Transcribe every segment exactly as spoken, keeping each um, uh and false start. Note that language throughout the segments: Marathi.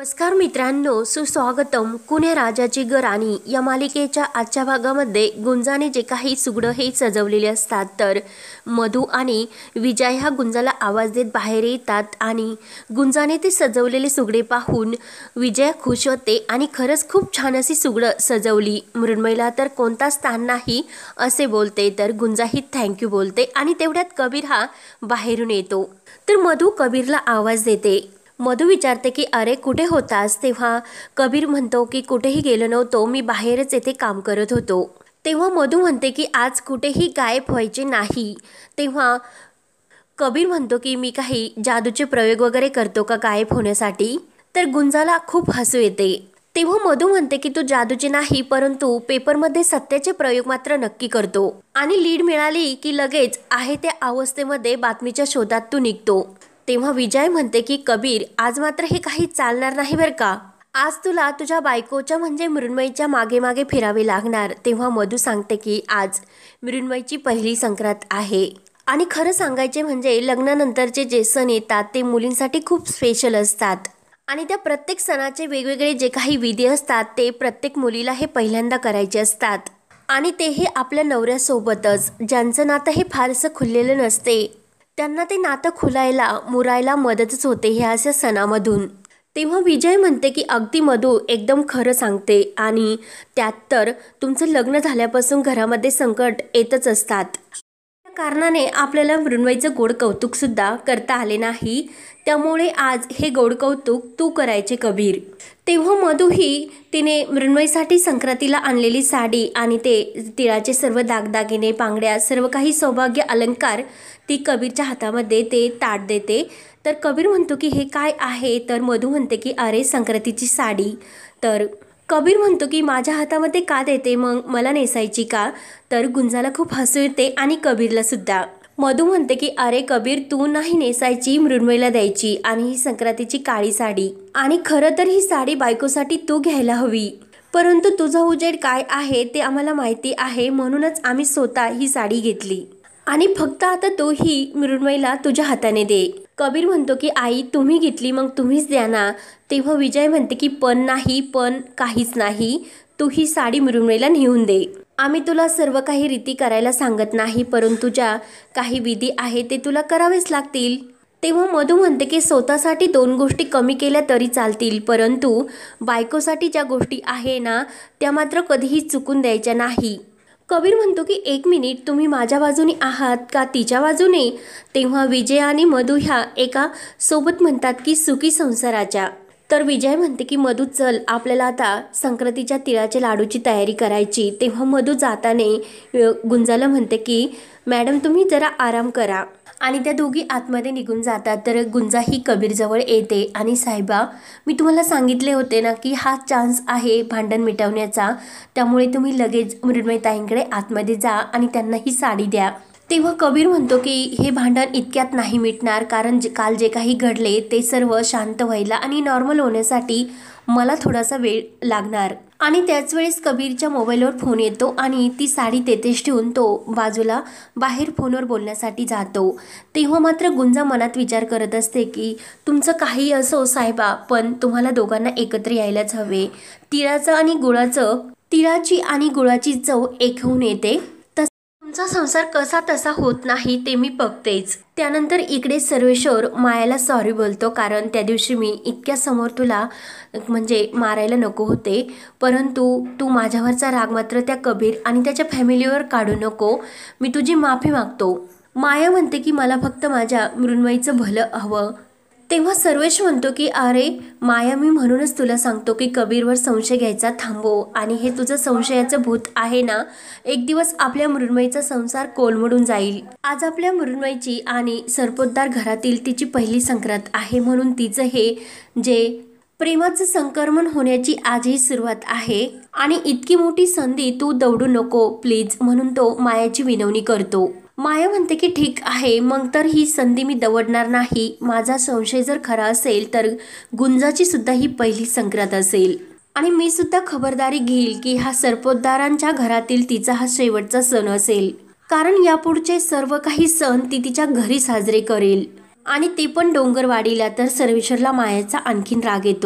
नमस्कार मित्रांनो, सुस्वागतम. कुण्या राजाची ग राणी या मालिकेच्या आजच्या भागामध्ये गुंजाने जे काही सुगडं हे सजवलेले असतात, तर मधू आणि विजय हा गुंजाला आवाज देत बाहेर येतात आणि गुंजाने ते सजवलेले सुगडे पाहून विजय खुश होते आणि खरंच खूप छान अशी सुगडं सजवली. मृण्मयीला तर कोणताच स्थान नाही असे बोलते, तर गुंजाही थँक्यू बोलते आणि तेवढ्यात कबीर हा बाहेरून येतो. तर मधू कबीरला आवाज देते. मधू विचारते की अरे कुठे होतास? तेव्हा कबीर म्हणतो की कुठेही गेलो नव्हतो, मी बाहेरच येथे काम करत होतो. तेव्हा मधू म्हणते की आज कुठेही गायब व्हायचे नाही. तेव्हा कबीर म्हणतो की मी काही जादूचे प्रयोग वगैरे करतो का गायब होण्यासाठी? तर गुंजाला खूप हसू येते. तेव्हा मधू म्हणते की तू जादूचे नाही, परंतु पेपरमध्ये सत्याचे प्रयोग मात्र नक्की करतो आणि लीड मिळाली की लगेच आहे त्या अवस्थेमध्ये बातमीच्या शोधात तू निघतो. तेव्हा विजय म्हणते की कबीर आज मात्र हे काही चालणार नाही बरं का, आज तुला तुझ्या बायकोच्या म्हणजे मृण्मयीच्या मागे मागे फिरावे लागणार. तेव्हा मधू सांगते की आज मृण्मयीची पहिली संक्रांत आहे आणि खरं सांगायचे म्हणजे लग्नानंतरचे जे सण येतात ते मुलींसाठी खूप स्पेशल असतात आणि त्या प्रत्येक सणाचे वेगवेगळे जे काही विधी असतात ते प्रत्येक मुलीला हे पहिल्यांदा करायचे असतात आणि तेही आपल्या नवऱ्यासोबतच. ज्यांचं नातं हे फारसं खुललेलं नसते त्यांना ते नातं खुलायला मुरायला मदतच होते ह्या अशा सणामधून. तेव्हा विजय म्हणते की अगदी मधू एकदम खरं सांगते आणि त्यात तर तुमचं लग्न झाल्यापासून घरामध्ये संकट येतच असतात. त्या कारणाने आपल्याला मृण्मयीचं गोड कौतुक सुद्धा करता आले नाही, त्यामुळे आज हे गोड कौतुक तू करायचे कबीर. तेव्हा मधू ही तिने मृण्मयीसाठी संक्रांतीला आणलेली साडी आणि ते तिळाचे सर्व दागदागिने, बांगड्या, सर्व काही सौभाग्य अलंकार ती कबीरच्या हातामध्ये ते ताट देते. तर कबीर म्हणतो की हे काय आहे? तर मधू म्हणते की अरे संक्रांतीची साडी. तर कबीर म्हणतो की माझ्या हातामध्ये का देते, मग मला नेसायची का? तर गुंजाला खूप हसू येते आणि कबीरला सुद्धा. मधू म्हणते की अरे कबीर तू नाही नेसायची, मृण्मयीला द्यायची आणि ही संक्रांतीची काळी साडी, आणि खरं तर ही साडी बायकोसाठी तू घ्यायला हवी, परंतु तुझा उजेड काय आहे ते आम्हाला माहिती आहे, म्हणूनच आम्ही स्वतः ही साडी घेतली आणि फक्त आता तो ही मृण्मयीला तुझ्या हाताने दे. कबीर म्हणतो की आई तुम्ही घेतली मग तुम्हीच द्या ना. तेव्हा विजय म्हणते की पण नाही, पण काहीच नाही, तू ही साडी मृण्मयीला नेऊन दे. आम्ही तुला सर्व काही रीती करायला सांगत नाही, परंतु ज्या काही विधी आहे ते तुला करावेच लागतील. तेव्हा मधू म्हणते की स्वतःसाठी दोन गोष्टी कमी केल्या तरी चालतील, परंतु बायकोसाठी ज्या गोष्टी आहे ना त्या मात्र कधीही चुकून द्यायच्या नाही. कबीर म्हणतो की एक मिनिट, तुम्ही माझ्या बाजूने आहात का तिच्या बाजूने? तेव्हा विजय आणि मधू ह्या एका सोबत म्हणतात की सुखी संसाराच्या. तर विजय म्हणते की मधू चल आपल्याला आता संक्रांतीच्या तिळाच्या लाडूची तयारी करायची. तेव्हा मधू जाताने गुंजाला म्हणते की मॅडम तुम्ही जरा आराम करा आणि त्या दोघी आतमध्ये निघून जातात. तर गुंजा ही कबीरजवळ येते आणि साहेबा मी तुम्हाला सांगितले होते ना की हा चान्स आहे भांडण मिटवण्याचा, त्यामुळे तुम्ही लगेच मृण्मयी ताईंकडे आतमध्ये जा आणि त्यांना ही साडी द्या. तेव्हा कबीर म्हणतो की हे भांडण इतक्यात नाही मिटणार, कारण जे काल जे काही घडले ते सर्व शांत व्हायला आणि नॉर्मल होण्यासाठी मला थोडासा वेळ लागणार. आणि त्याच वेळेस कबीरच्या मोबाईलवर फोन येतो आणि ती साडी तेथेच ठेवून तो बाजूला बाहेर फोनवर बोलण्यासाठी जातो. तेव्हा मात्र गुंजा मनात विचार करत असते की तुमचं काही असो साहेबा, पण तुम्हाला दोघांना एकत्र यायलाच हवे. तिळाचं आणि गुळाचं तिळाची आणि गुळाची चव एक होऊन येते, तुमचा संसार कसा तसा होत नाही ते मी बघतेच. त्यानंतर इकडे सर्वेश्वर मायाला सॉरी बोलतो, कारण त्या दिवशी मी इतक्या समोर तुला म्हणजे मारायला नको होते, परंतु तू माझ्यावरचा राग मात्र त्या कबीर आणि त्याच्या फॅमिलीवर काढू नको, मी तुझी माफी मागतो. माया म्हणते की मला फक्त माझ्या मृण्मयीचं भलं हवं. तेव्हा सर्वेश म्हणतो की अरे माया मी म्हणूनच तुला सांगतो की कबीरवर संशय घ्यायचा थांबव, आणि हे तुझं संशयाचं भूत आहे ना एक दिवस आपल्या मृण्मयीचा संसार कोलमडून जाईल. आज आपल्या मृण्मयीची आणि सरपोतदार घरातील तिची पहिली संक्रांत आहे, म्हणून तिचं हे जे प्रेमाचं संक्रमण होण्याची आजही सुरुवात आहे आणि इतकी मोठी संधी तू दवडू नको प्लीज, म्हणून तो मायाची विनवणी करतो. माया म्हणते की ठीक आहे, मग तर ही संधी मी दवडणार नाही. माझा संशय जर खरा असेल तर गुंजाची सुद्धा ही पहिली संक्रांत असेल आणि मी सुद्धा खबरदारी घेईल की हा सरपोतदारांच्या घरातील तिचा हा शेवटचा सण असेल, कारण यापुढचे सर्व काही सण ती तिच्या घरी साजरे करेल आणि ते पण डोंगरवाडीला. तर सर्वेश्वरला मायाचा आणखीन राग येतो.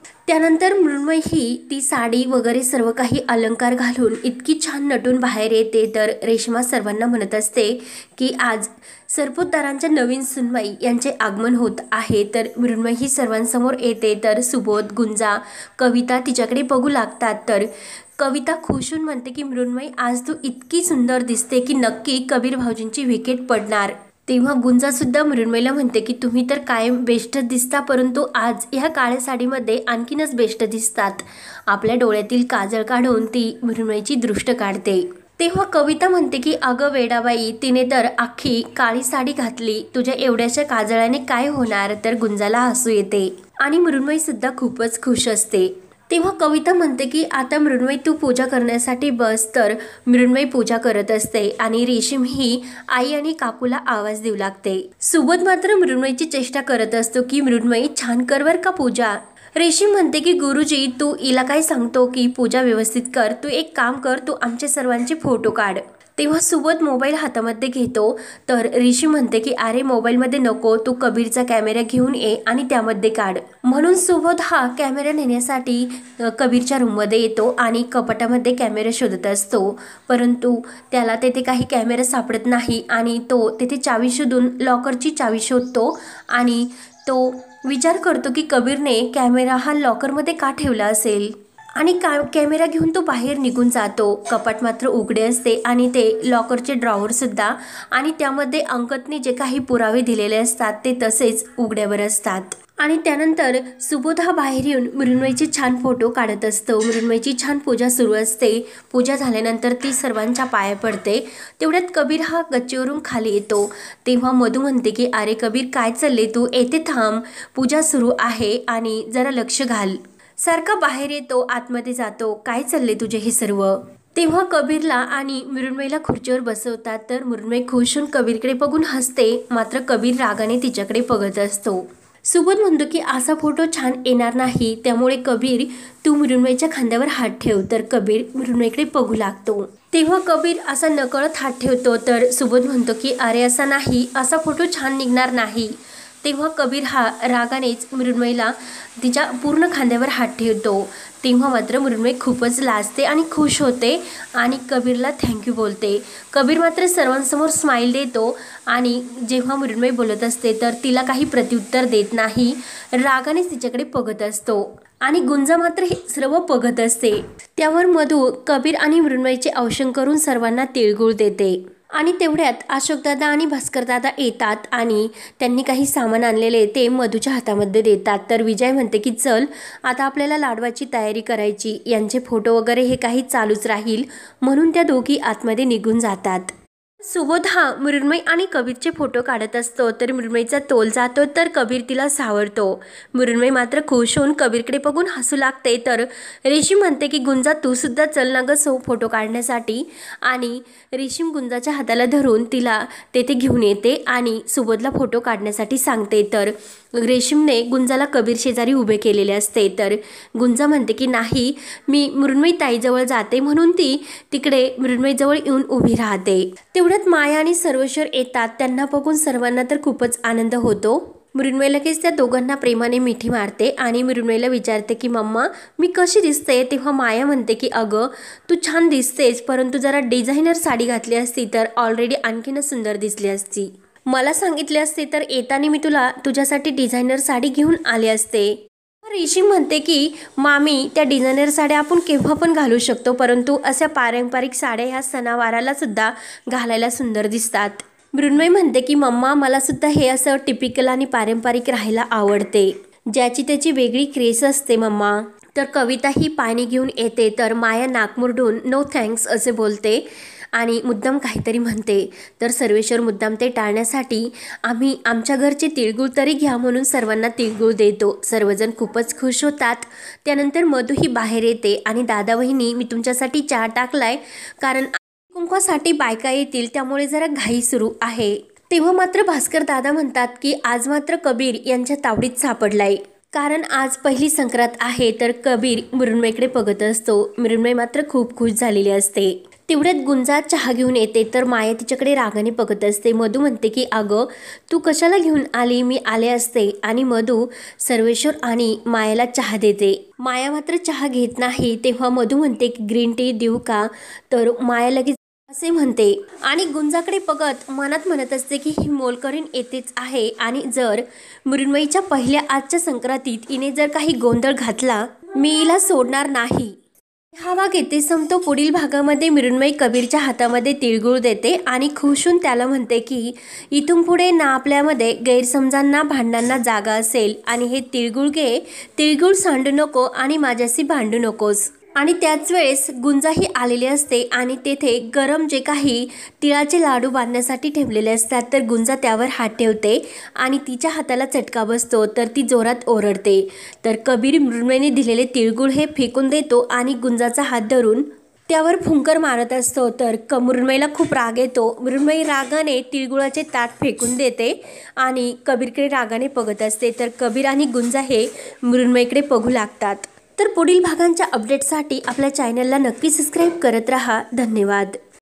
त्यानंतर मृण्मयी ही ती साडी वगैरे सर्व काही अलंकार घालून इतकी छान नटून बाहेर येते, तर रेश्मा सर्वांना म्हणत असते की आज सरपोतदारांच्या नवीन सुनबाई यांचे आगमन होत आहे। तर मृण्मयी ही सर्वांसमोर येते, तर सुबोध, गुंजा, कविता तिच्याकडे बघू लागतात। तर कविता खुश होऊन म्हणते की मृण्मयी आज तू इतकी सुंदर दिसते की नक्की कबीर भाऊजींची विकेट पडणार। तेव्हा गुंजा सुद्धा मृण्मयीला म्हणते की तुम्ही तर कायम बेस्ट दिसता, परंतु आज ह्या काळ्या साडीमध्ये आणखीनच बेस्ट दिसतात। आपल्या डोळ्यातील काजळ काढून ती मृण्मयीची दृष्ट काढते। तेव्हा कविता म्हणते की अगं वेडाबाई, तिने तर अख्खी काळी साडी घातली, तुझ्या एवढ्याशा काजळाने काय होणार। तर गुंजाला हसू येते आणि मृण्मयी सुद्धा खूपच खुश असते। तेव्हा कविता म्हणते की आता मृण्मयी तू पूजा करण्यासाठी बस। तर मृण्मयी पूजा करत असते आणि रेशीम ही आई आणि काकूला आवाज देऊ लागते। सुबोध मात्र मृण्मयीची चेष्टा करत असतो की मृण्मयी छान कर बर का पूजा। रेशीम म्हणते की गुरुजी तू हिला काय सांगतो की पूजा व्यवस्थित कर, तू एक काम कर, तू आमच्या सर्वांचे फोटो काढ। तेव्हा सुबोध मोबाईल हातामध्ये घेतो, तर ऋषी म्हणते की अरे मोबाईलमध्ये नको, तू कबीरचा कॅमेरा घेऊन ये आणि त्यामध्ये काढ। म्हणून सुबोध हा कॅमेरा नेण्यासाठी कबीरच्या रूममध्ये येतो आणि कपाटामध्ये कॅमेरा शोधत असतो, परंतु त्याला तेथे काही कॅमेरा सापडत नाही आणि तो तेथे चावी शोधून लॉकरची चावी शोधतो आणि तो विचार करतो की कबीरने कॅमेरा हा लॉकरमध्ये का ठेवला असेल आणि का कॅमेरा घेऊन तो बाहेर निघून जातो। कपाट मात्र उघडे असते आणि ते लॉकरचे ड्रॉवर सुद्धा आणि त्यामध्ये अंकतने जे काही पुरावे दिलेले असतात ते तसेच उघड्यावर असतात। आणि त्यानंतर सुबोध हा बाहेर येऊन मृण्मयीचे छान फोटो काढत असतो। मृण्मयीची छान पूजा सुरू असते। पूजा झाल्यानंतर ती सर्वांच्या पाया पडते। तेवढ्यात कबीर हा गच्चीवरून खाली येतो। तेव्हा मधू म्हणते की अरे कबीर काय चालले, तू येथे थांब, पूजा सुरू आहे आणि जरा लक्ष घाल। सारखा बाहेर येतो, आतमध्ये जातो, काय चालले तुझे हे सर्व। तेव्हा कबीरला आणि मृण्मयीला खुर्चीवर बसवतात, तर मृण्मयी खुश होऊन कबीरकडे बघून हसते, मात्र कबीर रागाने तिच्याकडे बघत असतो। सुबोध म्हणतो की असा फोटो छान येणार नाही, त्यामुळे कबीर तू मृण्मयीच्या खांद्यावर हात ठेव। तर कबीर मृण्मयीकडे बघू लागतो। तेव्हा कबीर असा नकळत हात ठेवतो, तर सुबोध म्हणतो की अरे असा नाही, असा फोटो छान निघणार नाही। तेव्हा कबीर हा रागानेच मृण्मयीला तिच्या पूर्ण खांद्यावर हात ठेवतो। तेव्हा मात्र मृण्मयी खूपच लाजते आणि खुश होते आणि कबीरला थँक्यू बोलते। कबीर मात्र सर्वांसमोर स्माईल देतो आणि जेव्हा मृण्मयी बोलत असते तर तिला काही प्रत्युत्तर देत नाही, रागानेच तिच्याकडे बघत असतो आणि गुंजा मात्र हे सर्व बघत असते। त्यावर मधू कबीर आणि मृण्मयीचे औक्षण करून सर्वांना तिळगुळ देते आणि तेवढ्यात अशोकदादा आणि भास्करदादा येतात आणि त्यांनी काही सामान आणलेले ते मधूच्या हातामध्ये देतात। तर विजय म्हणते की चल आता आपल्याला लाडवाची तयारी करायची, यांचे फोटो वगैरे हे काही चालूच राहील, म्हणून त्या दोघी आतमध्ये निघून जातात। सुबोध हा मृण्मयी आणि कबीरचे फोटो काढत असतो, तर मृण्मयीचा तोल जातो, तर कबीर तिला सावरतो। मृण्मयी मात्र खुश होऊन कबीरकडे बघून हसू लागते। तर रेशीम म्हणते की गुंजा तू सुद्धा चल ना ग सो फोटो काढण्यासाठी, आणि रेशीम गुंजाच्या हाताला धरून तिला तेथे घेऊन येते आणि सुबोधला फोटो काढण्यासाठी सांगते। तर रेशीमने गुंजाला कबीर शेजारी उभे केलेले असते, तर गुंजा म्हणते की नाही मी मृण्मयी ताईजवळ जाते, म्हणून ती तिकडे मृण्मयीजवळ येऊन उभी राहते। तेवढ्यात माया आणि सर्वेश्वर येतात, त्यांना बघून सर्वांना तर खूपच आनंद होतो। मृण्मयी लगेच त्या दोघांना प्रेमाने मिठी मारते आणि मृण्मयीला विचारते की मम्मा मी कशी दिसते। तेव्हा माया म्हणते की अगं तू छान दिसतेस, परंतु जरा डिझायनर साडी घातली असती तर ऑलरेडी आणखीनच सुंदर दिसली असती। मला सांगितले असते तर येताना मी तुला तुझ्यासाठी डिझायनर साडी घेऊन आले असते। रेशीम म्हणते की मामी त्या डिझायनर साड्या आपण केव्हा पण घालू शकतो, परंतु अशा पारंपरिक साड्या ह्या सणावाराला सुद्धा घालायला सुंदर दिसतात। मृण्मयी म्हणते की मम्मा मला सुद्धा हे असं टिपिकल आणि पारंपरिक राहायला आवडते, ज्याची त्याची वेगळी क्रेज असते मम्मा। तर कविता ही पाणी घेऊन येते, तर माया नाक मुरडून नो थँक्स असे बोलते आणि मुद्दाम काहीतरी म्हणते। तर सर्वेश्वर मुद्दाम ते टाळण्यासाठी आम्ही आमच्या घरचे तिळगुळ तरी घ्या म्हणून सर्वांना तिळगुळ देतो। सर्वजण खूपच खुश होतात। त्यानंतर मधू ही बाहेर येते आणि दादा वहिनी मी तुमच्यासाठी चहा टाकलाय, कारण कुंकवासाठी बायका येतील त्यामुळे जरा घाई सुरू आहे। तेव्हा मात्र भास्कर दादा म्हणतात की आज मात्र कबीर यांच्या तावडीत सापडलाय, कारण आज पहिली संक्रांत आहे। तर कबीर मृण्मयीकडे बघत असतो। मृण्मयी मात्र खूप खुश झालेली असते। तेवढ्यात गुंजा चहा घेऊन येते तर माया तिच्याकडे रागाने बघत असते. मधू म्हणते की अगं तू कशाला घेऊन आली, मी आले असते. आणि मधू सर्वेश्वर आणि मायाला चहा देते. माया मात्र चहा घेत नाही. तेव्हा मधू म्हणते की ग्रीन टी देऊ का, तर माया लगेच असे म्हणते आणि गुंजाकडे बघत मनात म्हणत असते की ही मोलकरीण येतेच आहे आणि जर मृण्मयीच्या पहिल्या आजच्या संक्रांतीत हिने जर काही गोंधळ घातला मी हिला सोडणार नाही. हा भाग येथे संपतो. पुढील भागामध्ये मृण्मयी कबीरच्या हातामध्ये तिळगुळ देते आणि खुश होऊन त्याला म्हणते की इथून पुढे ना आपल्यामध्ये गैरसमजांना भांडणांना जागा असेल आणि हे तिळगुळ घे, तिळगुळ सांडू नको आणि माझ्याशी भांडू नकोस. आणि त्याच वेळेस गुंजाही आलेली असते आणि तेथे गरम जे काही तिळाचे लाडू बांधण्यासाठी ठेवलेले असतात तर गुंजा त्यावर हात ठेवते आणि तिच्या हाताला चटका बसतो तर ती जोरात ओरडते. तर कबीर मृण्मयीने दिलेले तिळगुळ हे फेकून देतो आणि गुंजाचा हात धरून त्यावर फुंकर मारत असतो. तर क मृण्मयीला खूप राग येतो. मृण्मयी रागाने तिळगुळाचे ताट फेकून देते आणि कबीरकडे रागाने बघत असते. तर कबीर आणि गुंजा हे मृण्मयीकडे बघू लागतात. तर पुढील भागांच्या अपडेटसाठी आपल्या चॅनलला नक्की सबस्क्राईब करत राहा. धन्यवाद.